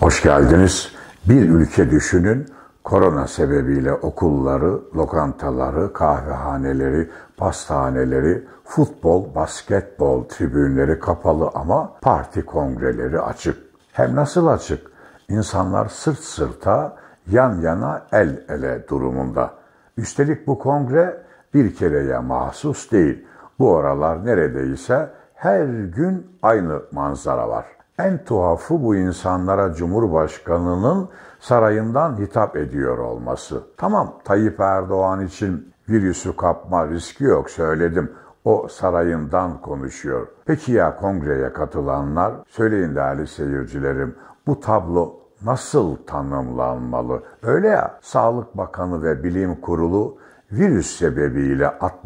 Hoş geldiniz. Bir ülke düşünün, korona sebebiyle okulları, lokantaları, kahvehaneleri, pastahaneleri, futbol, basketbol tribünleri kapalı ama parti kongreleri açık. Hem nasıl açık? İnsanlar sırt sırta, yan yana, el ele durumunda. Üstelik bu kongre bir kereye mahsus değil. Bu aralar neredeyse her gün aynı manzara var. En tuhafı bu insanlara Cumhurbaşkanı'nın sarayından hitap ediyor olması. Tamam, Tayyip Erdoğan için virüsü kapma riski yok, söyledim. O sarayından konuşuyor. Peki ya kongreye katılanlar? Söyleyin değerli seyircilerim, bu tablo nasıl tanımlanmalı? Öyle ya, Sağlık Bakanı ve Bilim Kurulu virüs sebebiyle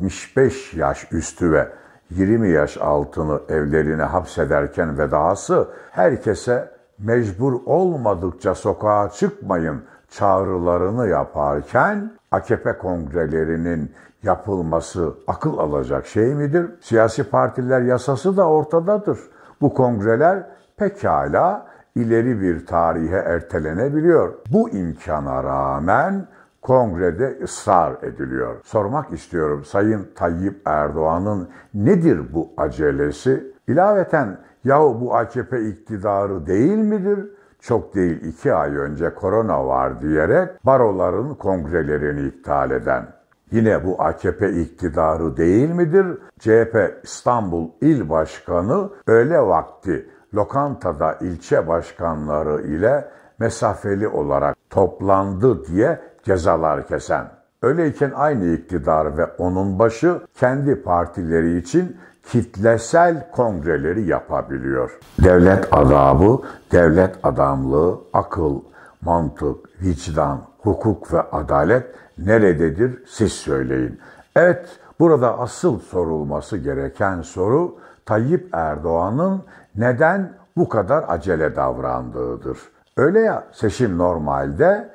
65 yaş üstü ve 20 yaş altını evlerine hapsederken ve dahası herkese mecbur olmadıkça sokağa çıkmayın çağrılarını yaparken AKP kongrelerinin yapılması akıl alacak şey midir? Siyasi partiler yasası da ortadadır. Bu kongreler pekala ileri bir tarihe ertelenebiliyor. Bu imkana rağmen kongrede ısrar ediliyor. Sormak istiyorum, Sayın Tayyip Erdoğan'ın nedir bu acelesi? İlaveten yahu bu AKP iktidarı değil midir? Çok değil 2 ay önce korona var diyerek baroların kongrelerini iptal eden. Yine bu AKP iktidarı değil midir? CHP İstanbul İl Başkanı öğle vakti lokantada ilçe başkanları ile mesafeli olarak toplandı diye cezalar kesen. Öyleyken aynı iktidar ve onun başı kendi partileri için kitlesel kongreleri yapabiliyor. Devlet adabı, devlet adamlığı, akıl, mantık, vicdan, hukuk ve adalet nerededir siz söyleyin. Evet, burada asıl sorulması gereken soru Tayyip Erdoğan'ın neden bu kadar acele davrandığıdır. Öyle ya, seçim normalde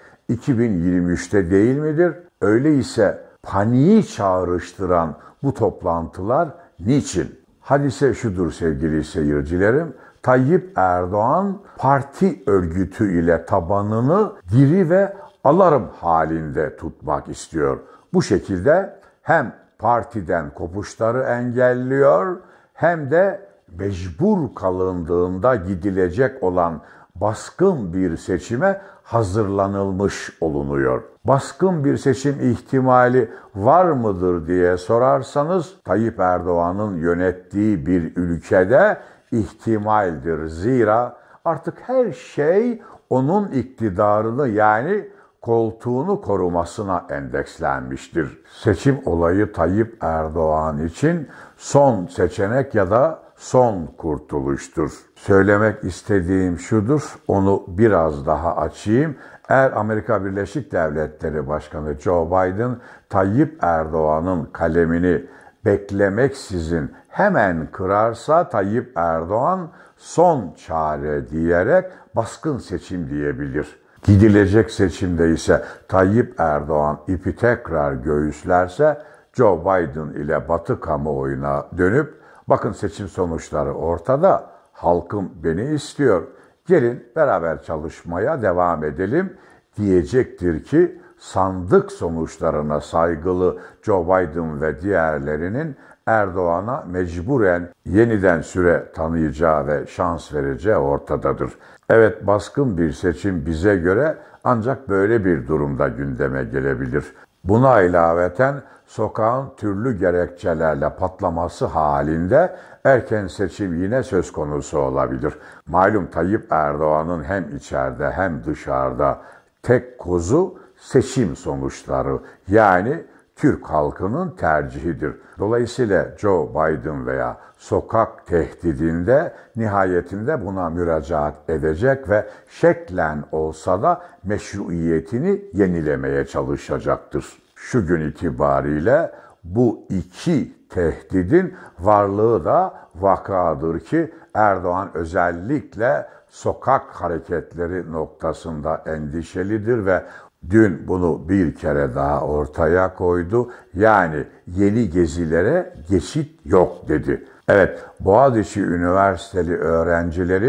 2023'te değil midir? Öyleyse paniği çağrıştıran bu toplantılar niçin? Hadise şudur sevgili seyircilerim. Tayyip Erdoğan parti örgütü ile tabanını diri ve alarm halinde tutmak istiyor. Bu şekilde hem partiden kopuşları engelliyor hem de mecbur kalındığında gidilecek olan baskın bir seçime hazırlanılmış olunuyor. Baskın bir seçim ihtimali var mıdır diye sorarsanız Tayyip Erdoğan'ın yönettiği bir ülkede ihtimaldir. Zira artık her şey onun iktidarını yani koltuğunu korumasına endekslenmiştir. Seçim olayı Tayyip Erdoğan için son seçenek ya da son kurtuluştur. Söylemek istediğim şudur, onu biraz daha açayım. Eğer Amerika Birleşik Devletleri Başkanı Joe Biden, Tayyip Erdoğan'ın kalemini beklemeksizin hemen kırarsa Tayyip Erdoğan son çare diyerek baskın seçim diyebilir. Gidilecek seçimde ise Tayyip Erdoğan ipi tekrar göğüslerse Joe Biden ile Batı kamuoyuna dönüp bakın seçim sonuçları ortada, halkım beni istiyor, gelin beraber çalışmaya devam edelim diyecektir ki sandık sonuçlarına saygılı Joe Biden ve diğerlerinin Erdoğan'a mecburen yeniden süre tanıyacağı ve şans vereceği ortadadır. Evet, baskın bir seçim bize göre ancak böyle bir durumda gündeme gelebilir. Buna ilaveten sokağın türlü gerekçelerle patlaması halinde erken seçim yine söz konusu olabilir. Malum Tayyip Erdoğan'ın hem içeride hem dışarıda tek kozu seçim sonuçları yani Türk halkının tercihidir. Dolayısıyla Joe Biden veya sokak tehdidinde nihayetinde buna müracaat edecek ve şeklen olsa da meşruiyetini yenilemeye çalışacaktır. Şu gün itibariyle bu iki tehdidin varlığı da vakadır ki Erdoğan özellikle sokak hareketleri noktasında endişelidir ve dün bunu bir kere daha ortaya koydu. Yani yeni gezilere geçit yok dedi. Evet, Boğaziçi Üniversiteli öğrencilerin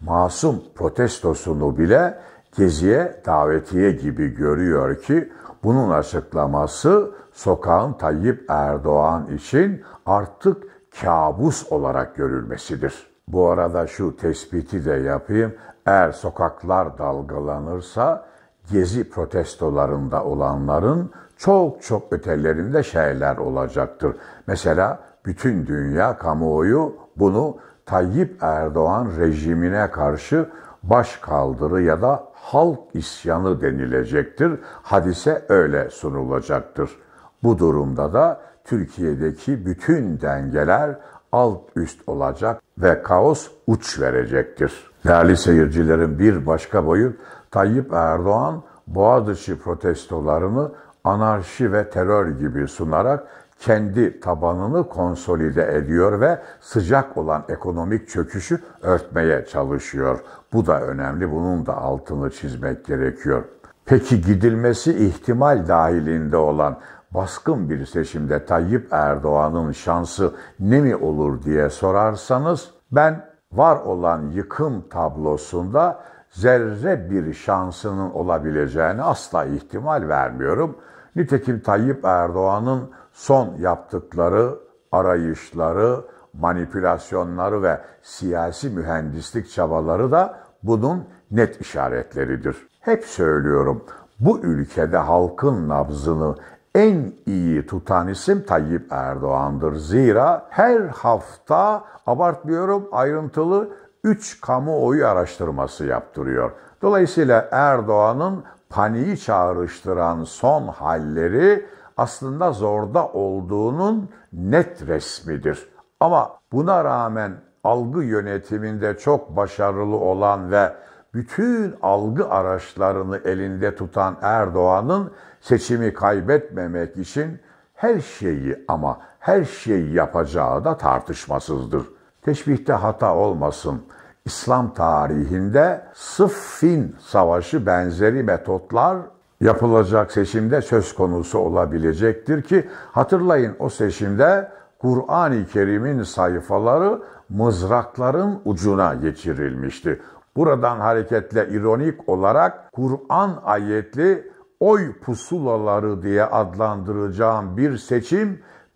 masum protestosunu bile geziye davetiye gibi görüyor ki bunun açıklaması sokağın Tayyip Erdoğan için artık kabus olarak görülmesidir. Bu arada şu tespiti de yapayım. Eğer sokaklar dalgalanırsa gezi protestolarında olanların çok çok ötelerinde şeyler olacaktır. Mesela bütün dünya kamuoyu bunu Tayyip Erdoğan rejimine karşı başkaldırı ya da halk isyanı denilecektir. Hadise öyle sunulacaktır. Bu durumda da Türkiye'deki bütün dengeler alt üst olacak ve kaos uç verecektir. Değerli seyircilerin bir başka boyut, Tayyip Erdoğan Boğaziçi protestolarını anarşi ve terör gibi sunarak kendi tabanını konsolide ediyor ve sıcak olan ekonomik çöküşü örtmeye çalışıyor. Bu da önemli, bunun da altını çizmek gerekiyor. Peki gidilmesi ihtimal dahilinde olan baskın bir seçimde Tayyip Erdoğan'ın şansı ne mi olur diye sorarsanız, ben var olan yıkım tablosunda zerre bir şansının olabileceğine asla ihtimal vermiyorum. Nitekim Tayyip Erdoğan'ın son yaptıkları, arayışları, manipülasyonları ve siyasi mühendislik çabaları da bunun net işaretleridir. Hep söylüyorum, bu ülkede halkın nabzını en iyi tutan isim Tayyip Erdoğan'dır. Zira her hafta, abartmıyorum, ayrıntılı 3 kamuoyu araştırması yaptırıyor. Dolayısıyla Erdoğan'ın paniği çağrıştıran son halleri aslında zorda olduğunun net resmidir. Ama buna rağmen algı yönetiminde çok başarılı olan ve bütün algı araçlarını elinde tutan Erdoğan'ın seçimi kaybetmemek için her şeyi ama her şeyi yapacağı da tartışmasızdır. Teşbihte hata olmasın. İslam tarihinde Sıffin Savaşı benzeri metotlar yapılacak seçimde söz konusu olabilecektir ki hatırlayın, o seçimde Kur'an-ı Kerim'in sayfaları mızrakların ucuna geçirilmişti. Buradan hareketle ironik olarak Kur'an ayetli oy pusulaları diye adlandıracağım bir seçim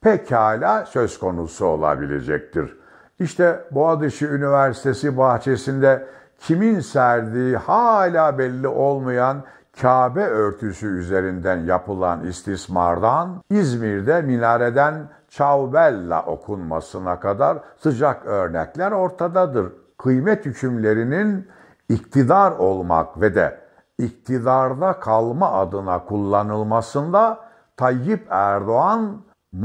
pekala söz konusu olabilecektir. İşte Boğaziçi Üniversitesi bahçesinde kimin serdiği hala belli olmayan Kabe örtüsü üzerinden yapılan istismardan, İzmir'de minareden Çavbella okunmasına kadar sıcak örnekler ortadadır. Kıymet hükümlerinin iktidar olmak ve de iktidarda kalma adına kullanılmasında Tayyip Erdoğan,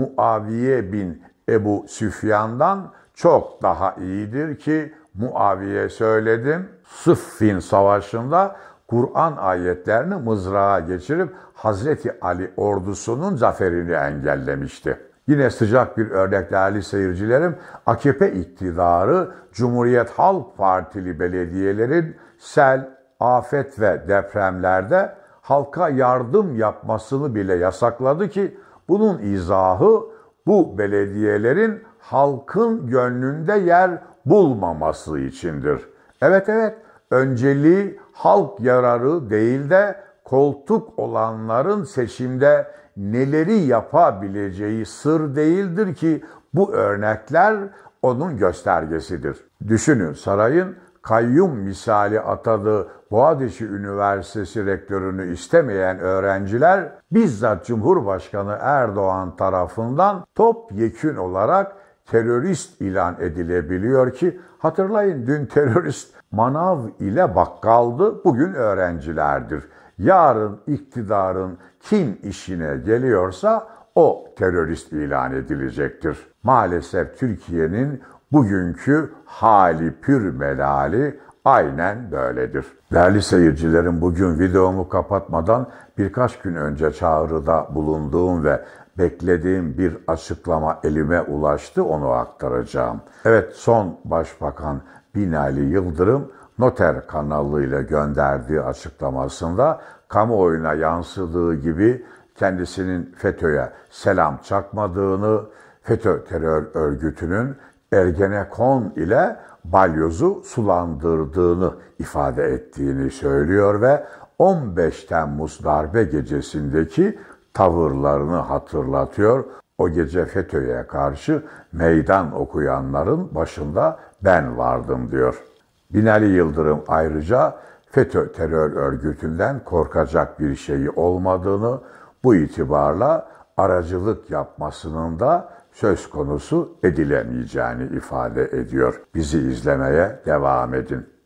Muaviye bin Ebu Süfyan'dan çok daha iyidir ki Muaviye söyledim, Sıffin Savaşı'nda Kur'an ayetlerini mızrağa geçirip Hazreti Ali ordusunun zaferini engellemişti. Yine sıcak bir örnek değerli seyircilerim, AKP iktidarı Cumhuriyet Halk Partili belediyelerin sel, afet ve depremlerde halka yardım yapmasını bile yasakladı ki bunun izahı bu belediyelerin halkın gönlünde yer bulmaması içindir. Evet, önceliği halk yararı değil de koltuk olanların seçimde neleri yapabileceği sır değildir ki bu örnekler onun göstergesidir. Düşünün, sarayın kayyum misali atadığı Boğaziçi Üniversitesi rektörünü istemeyen öğrenciler bizzat Cumhurbaşkanı Erdoğan tarafından topyekün olarak terörist ilan edilebiliyor ki hatırlayın, dün terörist manav ile bakkaldı, bugün öğrencilerdir. Yarın iktidarın kim işine geliyorsa o terörist ilan edilecektir. Maalesef Türkiye'nin bugünkü hali pür melali aynen böyledir. Değerli seyircilerim, bugün videomu kapatmadan birkaç gün önce çağrıda bulunduğum ve beklediğim bir açıklama elime ulaştı, onu aktaracağım. Evet, son Başbakan Binali Yıldırım Noter kanalıyla gönderdiği açıklamasında kamuoyuna yansıdığı gibi kendisinin FETÖ'ye selam çakmadığını, FETÖ terör örgütünün Ergenekon ile balyozu sulandırdığını ifade ettiğini söylüyor ve 15 Temmuz darbe gecesindeki tavırlarını hatırlatıyor. O gece FETÖ'ye karşı meydan okuyanların başında ben vardım diyor. Binali Yıldırım ayrıca FETÖ terör örgütünden korkacak bir şeyi olmadığını, bu itibarla aracılık yapmasının da söz konusu edilemeyeceğini ifade ediyor. Bizi izlemeye devam edin.